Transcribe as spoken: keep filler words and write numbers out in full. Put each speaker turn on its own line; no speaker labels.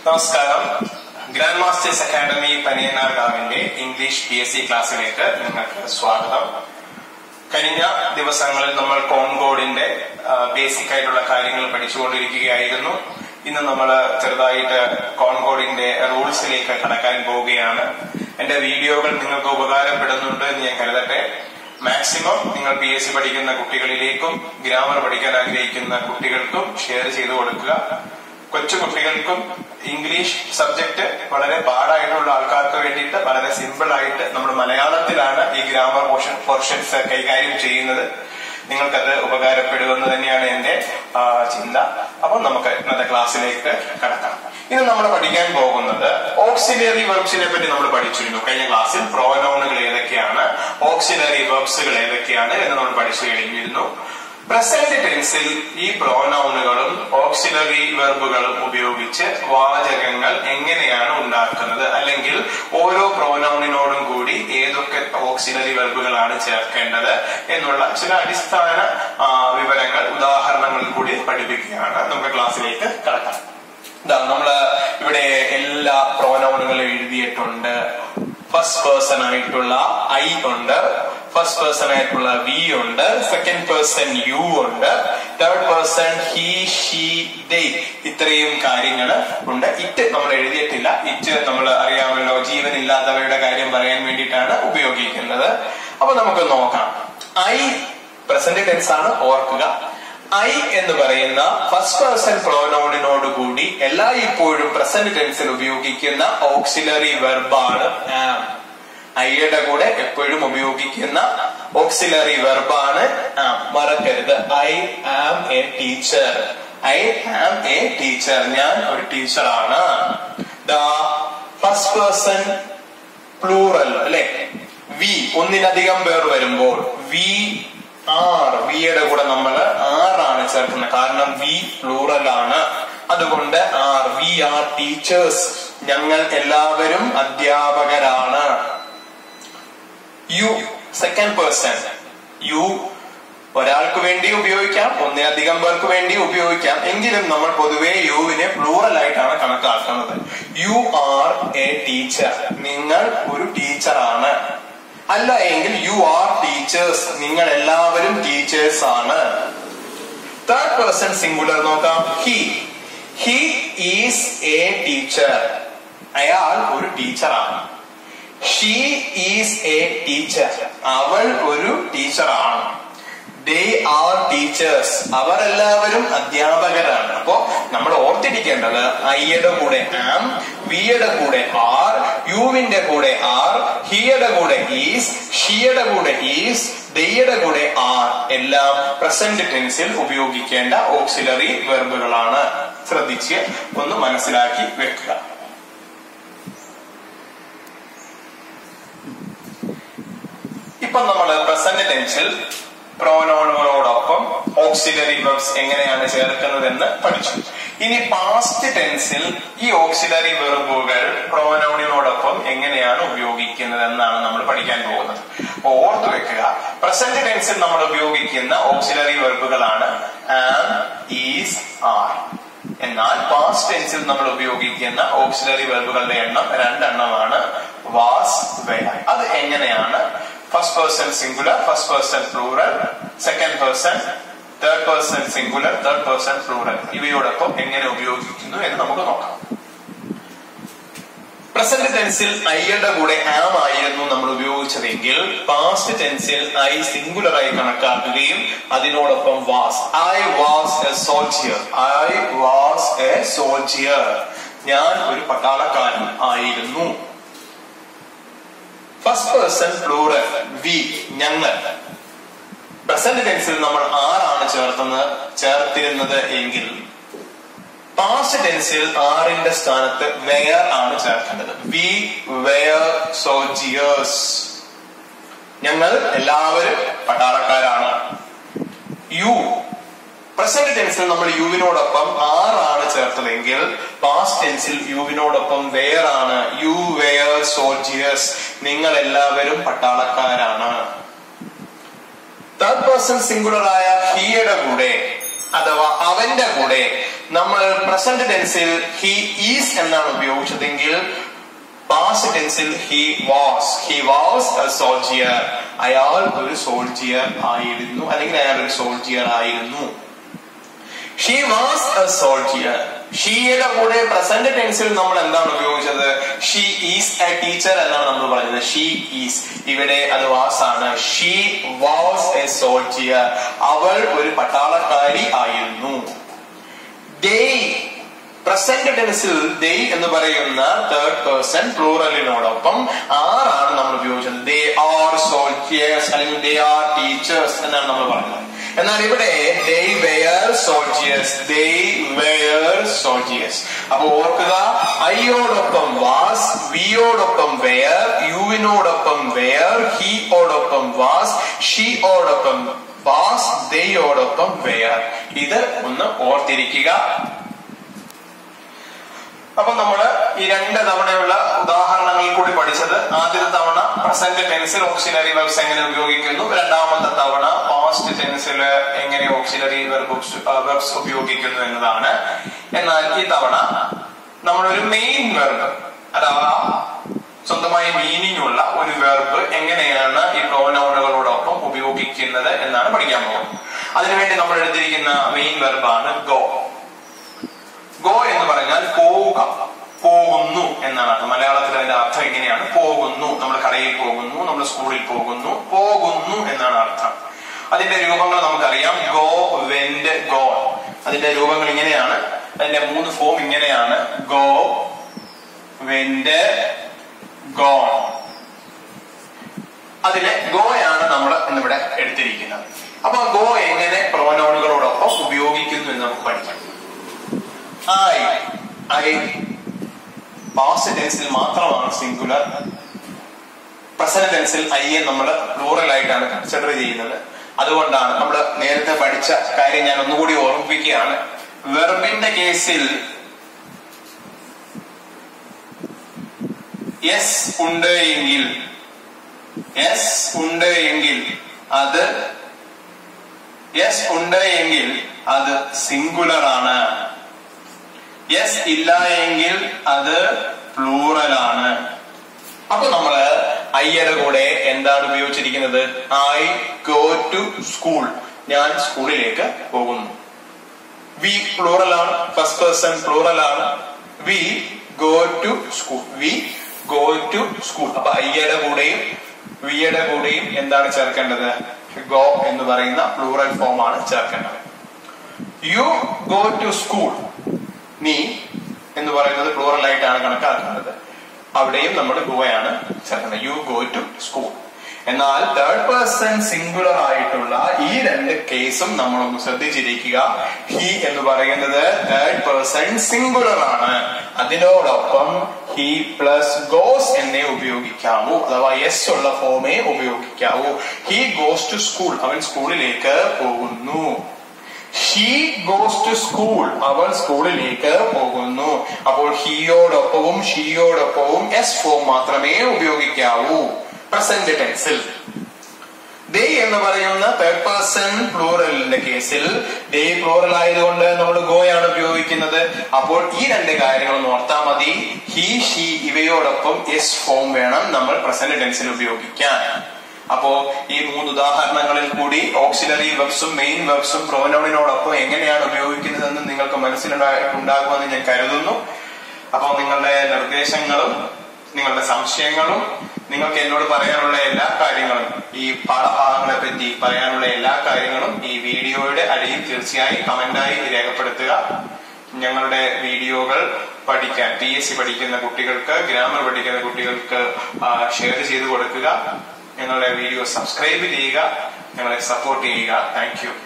നമസ്കാരം. Grand masters academy പനിയനാർകാവിന്റെ English P S C ക്ലാസ്സിലേക്ക് നിങ്ങൾക്ക് സ്വാഗതം. കഴിഞ്ഞ ദിവസങ്ങളിൽ നമ്മൾ കോൺകോഡിന്റെ ബേസിക് ആയിട്ടുള്ള കാര്യങ്ങൾ പഠിച്ചുകൊണ്ടിരിക്കുകയായിരുന്നു. ഇന്ന് നമ്മൾ ചെറുതായിട്ട് കോൺകോഡിന്റെ റൂൾസിലേക്ക് കടക്കാൻ പോവുകയാണ്. എന്റെ വീഡിയോകൾ നിങ്ങൾക്ക് ഉപകാരപ്പെടുന്നുണ്ട് എന്ന് ഞാൻ കരുതട്ടെ. മാക്സിമം നിങ്ങൾ പി എസ് സി പഠിക്കുന്ന കുട്ടികളിലേക്കും ഗ്രാമർ പഠിക്കാൻ ആഗ്രഹിക്കുന്ന കുട്ടികൾക്കും ഷെയർ ചെയ്തു കൊടുക്കുക. കൊച്ചു കുട്ടികൾക്കും ഇംഗ്ലീഷ് സബ്ജക്ട് വളരെ പാടായിട്ടുള്ള ആൾക്കാർക്ക് വേണ്ടിയിട്ട് വളരെ സിമ്പിൾ ആയിട്ട് നമ്മൾ മലയാളത്തിലാണ് ഈ ഗ്രാമർ പോർഷൻ പോർഷൻസ് കൈകാര്യം ചെയ്യുന്നത്. നിങ്ങൾക്കത് ഉപകാരപ്പെടുമെന്ന് തന്നെയാണ് എന്റെ ചിന്ത. അപ്പോൾ നമുക്ക് ഇന്നത്തെ ക്ലാസ്സിലേക്ക് കടക്കാം. ഇന്ന് നമ്മൾ പഠിക്കാൻ പോകുന്നത് ഓക്സിലറി വെർബ്സിനെ പറ്റി നമ്മൾ പഠിച്ചിരുന്നു. കഴിഞ്ഞ ക്ലാസ്സിൽ പ്രോനൗണുകൾ ഏതൊക്കെയാണ്, ഓക്സിലറി വെർബ്സുകൾ ഏതൊക്കെയാണ് എന്ന് നമ്മൾ പഠിച്ചു കഴിഞ്ഞിരുന്നു. പ്രസന്റ് ടെൻസിൽ ഈ പ്രോനൗണുകളും ഓക്സിലറി വെർബുകളും ഉപയോഗിച്ച് വാചകങ്ങൾ എങ്ങനെയാണ് ഉണ്ടാക്കുന്നത്, അല്ലെങ്കിൽ ഓരോ പ്രോനൗണിനോടും കൂടി ഏതൊക്കെ ഓക്സിലറി വെർബുകളാണ് ചേർക്കേണ്ടത് എന്നുള്ള ചില അടിസ്ഥാന വിവരങ്ങൾ ഉദാഹരണങ്ങളിൽ കൂടി പഠിപ്പിക്കുകയാണ്. നമുക്ക് ക്ലാസ്സിലേക്ക് കടക്കാം. ഇതാ നമ്മള് ഇവിടെ എല്ലാ പ്രോനൗണുകളും എഴുതിയിട്ടുണ്ട്. ഫസ്റ്റ് പേഴ്സൺ ആയിട്ടുള്ള ഐ ഉണ്ട്, ഫസ്റ്റ് പേഴ്സൺ ആയിട്ടുള്ള വി ഉണ്ട്, സെക്കൻഡ് പേഴ്സൺ യു ഉണ്ട്, third person he she they, ഇത്രയും കാര്യങ്ങൾ ഉണ്ട്. ഇറ്റ് നമ്മൾ എഴുതിയിട്ടില്ല. ഇറ്റ് നമ്മൾ അറിയാമല്ലോ, ജീവനില്ലാത്തവയുടെ കാര്യം പറയാൻ വേണ്ടിയിട്ടാണ് ഉപയോഗിക്കുന്നത്. അപ്പൊ നമുക്ക് നോക്കാം. ഐ പ്രസന്റ് ടെൻസ് ആണ്, ഓർക്കുക. ഐ എന്ന് പറയുന്ന ഫസ്റ്റ് പേഴ്സൺ പ്രോനൗണിനോട് കൂടി എല്ലാ ഇപ്പോഴും പ്രസന്റ് ടെൻസിൽ ഉപയോഗിക്കുന്ന ഓക്സിലറി വെർബാണ് ആം. ഐയുടെ കൂടെ എപ്പോഴും ഉപയോഗിക്കുന്ന ഓക്സിലറി വെർബാണ് ആം. മറക്കരുത്. I am a teacher. I am a teacher. ഞാൻ ഒരു ടീച്ചറാണ്. ദ ഫസ്റ്റ് പേഴ്സൺ പ്ലൂറൽ അല്ലെ, വി ഒന്നിലധികം പേർ വരുമ്പോൾ വി ആർ, വിയുടെ കൂടെ നമ്മൾ ആറാണ് ചേർക്കുന്നത്. കാരണം വി പ്ലൂറൽ ആണ്. അതുകൊണ്ട് ആർ, വി ആർ ടീച്ചേഴ്സ്. ഞങ്ങൾ എല്ലാവരും അധ്യാപകരാണ്. You second person. യു ഒരാൾക്ക് വേണ്ടി ഉപയോഗിക്കാം, ഒന്നിലധികം പേർക്ക് വേണ്ടി ഉപയോഗിക്കാം. എങ്കിലും നമ്മൾ പൊതുവെ യുവിനെ പ്ലൂറൽ ആയിട്ടാണ് കണക്കാക്കുന്നത്. You are a teacher. നിങ്ങൾ ഒരു ടീച്ചറാണ്. അല്ല എങ്കിൽ യു ആർ ടീച്ചേഴ്സ്. നിങ്ങൾ എല്ലാവരും ടീച്ചേഴ്സ് ആണ്. തേർഡ് പേഴ്സൺ സിംഗുലർ നോക്കാം. He he is a teacher. അയാൾ ഒരു ടീച്ചറാണ്. She is a teacher. അവൾ ഒരു ടീച്ചറാണ്. They are teachers. അവർ എല്ലാവരും അധ്യാപകരാണ്. അപ്പോ നമ്മൾ ഓർത്തിരിക്കേണ്ടത് ഐയുടെ കൂടെ ആം, വിയുടെ കൂടെ ആർ, യുവിന്റെ കൂടെ ആർ, ഹിയുടെ കൂടെ ഈസ്, ഷിയുടെ കൂടെ ഈസ്, ദയുടെ കൂടെ ആർ എല്ലാം പ്രസന്റ് ടെൻസിൽ ഉപയോഗിക്കേണ്ട ഓക്സിലറി വെർബുകളാണ്. ശ്രദ്ധിച്ച് ഒന്ന് മനസ്സിലാക്കി വെക്കുക. ഇപ്പൊ നമ്മൾ പ്രസന്റ് ടെൻസിൽ പ്രോനൗണുകളോടൊപ്പം ഓക്സിലറി വെർബ്സ് എങ്ങനെയാണ് ചേർക്കുന്നതെന്ന് പഠിച്ചു. ഇനി പാസ്റ്റ് ടെൻസിൽ ഈ ഓക്സിലറി വെർബുകൾ പ്രോനൗണിനോടൊപ്പം എങ്ങനെയാണ് ഉപയോഗിക്കുന്നത് എന്നാണ് നമ്മൾ പഠിക്കാൻ പോകുന്നത്. ഓർത്തു വെക്കുക, പ്രസന്റ് ടെൻസിൽ നമ്മൾ ഉപയോഗിക്കുന്ന ഓക്സിലറി വെർബുകളാണ് ആം, ഈസ്, ആർ. എന്നാൽ പാസ്റ്റ് ടെൻസിൽ നമ്മൾ ഉപയോഗിക്കുന്ന ഓക്സിലറി വെർബുകളുടെ എണ്ണം രണ്ടെണ്ണമാണ്, വാസ്, വെയർ. അത് എങ്ങനെയാണ്? First person singular, first person plural, second person, third person singular, third person plural. ഇവയോടൊപ്പം എങ്ങനെ ഉപയോഗിക്കുന്നു എന്ന് നമുക്ക് നോക്കാം. പ്രസന്റ് ടെൻസിൽ ഐയുടെ കൂടെ ആം ആയിരുന്നു നമ്മൾ ഉപയോഗിച്ചതെങ്കിൽ പാസ്റ്റ് ടെൻസിൽ ഐ സിംഗുലർ ആയി കണക്കാക്കുകയും അതിനോടൊപ്പം was. I was a soldier. I was a soldier. ഞാൻ ഒരു പട്ടാളക്കാരൻ ആയിരുന്നു. ഫസ്റ്റ് പേഴ്സൺ പ്ലൂറൽ, വി, ഞങ്ങൾ. പ്രസന്റ് ടെൻസിൽ നമ്മൾ ആറാണ് ചേർത്തുന്നത് ചേർത്തിരുന്നത് എങ്കിൽ പാസ്റ്റ് ടെൻസിൽ ആറിന്റെ സ്ഥാനത്ത് വെയർ ആണ് ചേർക്കേണ്ടത്. We were soldiers. ഞങ്ങൾ എല്ലാവരും പട്ടാളക്കാരാണ്. യു പ്രസന്റ് ടെൻസിൽ നമ്മൾ യുവിനോടൊപ്പം ആറാണ് ചേർത്തതെങ്കിൽ പാസ്റ്റ് ടെൻസിൽ യുവിനോടൊപ്പം വെയർ ആണ്. You were soldiers. നിങ്ങൾ എല്ലാവരും പട്ടാളക്കാരാണ്. തേർഡ് പേഴ്സൺ സിംഗുലർ ആയ ഹിയുടെ കൂടെ അഥവാ അവന്റെ കൂടെ നമ്മൾ പ്രസന്റ് ടെൻസിൽ ഹി ഈസ് എന്നാണ് ഉപയോഗിച്ചതെങ്കിൽ പാസ്റ്റ് ടെൻസിൽ he was he was a soldier. അയാൾ ഒരു സോൾജിയർ ആയിരുന്നു, അല്ലെങ്കിൽ അയാൾ ഒരു സോൾജിയർ ആയിരുന്നു. She was a soldier. ഷീയുടെ കൂടെ പ്രസന്റ് ടെൻസിൽ നമ്മൾ എന്താണ് ഉപയോഗിച്ചത്? ഷീ ഈസ് എ ടീച്ചർ എന്നാണ് നമ്മൾ പറഞ്ഞത്. ഷീ ഈസ്, ഇവിടെ അത് വാസ് ആണ്. She was a soldier. അവൾ ഒരു പട്ടാളക്കാരി ആയിരുന്നു. ദേ, പ്രസന്റ് ടെൻസിൽ ദേ എന്ന് പറയുന്ന തേർഡ് പേഴ്സൺ പ്ലൂറലിനോടൊപ്പം ആറാണ് നമ്മൾ ഉപയോഗിച്ചത്. ദേ ആർ സോൾജിയേഴ്സ് അല്ലെങ്കിൽ ദേ ആർ ടീച്ചേഴ്സ് എന്നാണ് നമ്മൾ പറഞ്ഞത്. എന്നാൽ ഇവിടെ they were soldiers, they were soldiers. അപ്പൊ ഓർക്കുക, ഐയോടൊപ്പം വാസ്, വിയോടൊപ്പം വെയർ, യുവിനോടൊപ്പം വെയർ, ഹി ഓടൊപ്പം വാസ്, ഷീ ഓടൊപ്പം വാസ്, ദയോടൊപ്പം വെയർ. ഇത് ഒന്ന് ഓർത്തിരിക്കുക. അപ്പൊ നമ്മള് ഈ രണ്ട് തവണയുള്ള ഉദാഹരണങ്ങളിൽ കൂടി പഠിച്ചത്, ആദ്യത്തെ തവണ പ്രസന്റ് ടെൻസിൽ ഓക്സിലറി വെർബ്സ് എങ്ങനെ ഉപയോഗിക്കുന്നു, രണ്ടാമത്തെ തവണ പാസ്റ്റ് ടെൻസിൽ എങ്ങനെ ഓക്സിലറി വെർബ്സ് ഉപയോഗിക്കുന്നു എന്നതാണ്. എന്നാൽ ഈ തവണ നമ്മളൊരു മെയിൻ വെർബ് അഥവാ സ്വന്തമായി മീനിങ് ഉള്ള ഒരു വെർബ് എങ്ങനെയാണ് ഈ പ്രോനൗണുകളോടൊപ്പം ഉപയോഗിക്കുന്നത് എന്നാണ് പഠിക്കാൻ പോകുന്നത്. അതിനുവേണ്ടി നമ്മൾ എടുത്തിരിക്കുന്ന മെയിൻ വെർബാണ് ഗോ. ഗോ എന്ന് പറഞ്ഞാൽ പോവുക, പോകുന്നു എന്നാണ് അർത്ഥം. മലയാളത്തിൽ അതിന്റെ അർത്ഥം ഇങ്ങനെയാണ്, പോകുന്നു. നമ്മൾ കടയിൽ പോകുന്നു, നമ്മൾ സ്കൂളിൽ പോകുന്നു, പോകുന്നു എന്നാണ് അർത്ഥം. അതിന്റെ രൂപങ്ങൾ നമുക്കറിയാം. Go, went, gone. അതിന്റെ രൂപങ്ങൾ ഇങ്ങനെയാണ്. അതിന്റെ മൂന്ന് ഫോം ഇങ്ങനെയാണ്: ഗോ, വെന്റ്, ഗോൺ. അതിലെ ഗോയാണ് നമ്മൾ ഇന്നിവിടെ എടുത്തിരിക്കുന്നത്. അപ്പൊ ഗോ എങ്ങനെ പ്രോനൗണുകളോടൊപ്പം ഉപയോഗിക്കുന്നു എന്ന് നമുക്ക് പഠിക്കാം. ഐ, ഐ പാസ്റ്റ് ടെൻസിൽ മാത്രമാണ് സിംഗുലർ. പ്രസന്റ് ടെൻസിൽ ഐയെ നമ്മൾ പ്ലൂറൽ ആയിട്ടാണ് കൺസിഡർ ചെയ്യുന്നത്. അതുകൊണ്ടാണ് നമ്മൾ നേരത്തെ പഠിച്ച കാര്യം ഞാൻ ഒന്നുകൂടി ഓർമ്മിപ്പിക്കുകയാണ്. വെർബിന്റെ കേസിൽ യെസ് ഉണ്ട് എങ്കിൽ, യെസ് ഉണ്ട് എങ്കിൽ അത് യെസ് ഉണ്ട് എങ്കിൽ അത് സിംഗുലർ ആണ്. യെസ് ഇല്ല എങ്കിൽ അത് പ്ലൂറൽ ആണ്. അപ്പൊ നമ്മള് ഐയുടെ കൂടെ എന്താണ് ഉപയോഗിച്ചിരിക്കുന്നത്? ഐ ഗോ ടു സ്കൂൾ, ഞാൻ സ്കൂളിലേക്ക് പോകുന്നു. വി പ്ലൂറൽ ആണ്, ഫസ്റ്റ് പേഴ്സൺ പ്ലൂറൽ ആണ്. We go to school, we go to school. അപ്പൊ ഐയുടെ കൂടെയും വിയുടെ കൂടെയും എന്താണ് ചേർക്കേണ്ടത്? ഗോ എന്ന് പറയുന്ന പ്ലൂറൽ ഫോം ആണ് ചേർക്കേണ്ടത്. യു ഗോ ടു സ്കൂൾ, നീ എന്ന് പറയുന്നത് പ്ലൂറൽ ആയിട്ടാണ് കണക്കാക്കുന്നത്. അവിടെയും നമ്മൾ ഗോയാണ് ചേർക്കുന്നത്. You go to school. എന്നാൽ തേർഡ് പേഴ്സൺ സിംഗുലർ ആയിട്ടുള്ള ഈ രണ്ട് കേസും നമ്മളൊന്ന് ശ്രദ്ധിച്ചിരിക്കുക. ഹി എന്ന് പറയുന്നത് തേർഡ് പേഴ്സൺ സിംഗുലർ ആണ്. അതിനോടൊപ്പം ഹി പ്ലസ് ഗോസ് എന്നേ ഉപയോഗിക്കാവൂ, അഥവാ യെസ് ഉള്ള ഫോമേ ഉപയോഗിക്കാവൂ. ഹി ഗോസ് ടു സ്കൂൾ, അവൻ സ്കൂളിലേക്ക് പോകുന്നു. ഷീ ഗോസ് ടു സ്കൂൾ, അവൾ സ്കൂളിലേക്ക് പോകുന്നു. അപ്പോൾ ഹിയോടൊപ്പവും ഷീയോടൊപ്പവും എസ് ഫോം മാത്രമേ ഉപയോഗിക്കാവൂ പ്രസന്റ് ടെൻസിൽ. ദേ എന്ന് പറയുന്ന തേർഡ് പേഴ്സൺ പ്ലൂറലിന്റെ കേസിൽ ദേ പ്ലൂറൽ ആയതുകൊണ്ട് നമ്മൾ ഗോയാണ് ഉപയോഗിക്കുന്നത്. അപ്പോൾ ഈ രണ്ട് കാര്യങ്ങളും ഓർത്താൽ മതി. ഹി, ഷീ ഇവയോടൊപ്പം എസ് ഫോം വേണം നമ്മൾ പ്രസന്റ് ടെൻസിൽ ഉപയോഗിക്കാൻ. അപ്പോ ഈ മൂന്ന് ഉദാഹരണങ്ങളിൽ കൂടി ഓക്സിലറി വെർബ്സും മെയിൻ വെർബ്സും പ്രോനൗണിനോടൊപ്പം എങ്ങനെയാണ് ഉപയോഗിക്കുന്നതെന്ന് നിങ്ങൾക്ക് മനസ്സിലുണ്ടാകുമെന്ന് ഞാൻ കരുതുന്നു. അപ്പോൾ നിങ്ങളുടെ നിർദ്ദേശങ്ങളും നിങ്ങളുടെ സംശയങ്ങളും നിങ്ങൾക്ക് എന്നോട് പറയാനുള്ള എല്ലാ കാര്യങ്ങളും, ഈ പാഠഭാഗങ്ങളെ പറ്റി പറയാനുള്ള എല്ലാ കാര്യങ്ങളും ഈ വീഡിയോയുടെ അടിയിൽ തീർച്ചയായും കമന്റായി രേഖപ്പെടുത്തുക. ഞങ്ങളുടെ വീഡിയോകൾ പഠിക്കാൻ പി എസ് സി പഠിക്കുന്ന കുട്ടികൾക്ക്, ഗ്രാമർ പഠിക്കുന്ന കുട്ടികൾക്ക് ഷെയർ ചെയ്ത് കൊടുക്കുക. ഞങ്ങളുടെ വീഡിയോ സബ്സ്ക്രൈബ് ചെയ്യുക, ഞങ്ങളെ സപ്പോർട്ട് ചെയ്യുക. Thank U.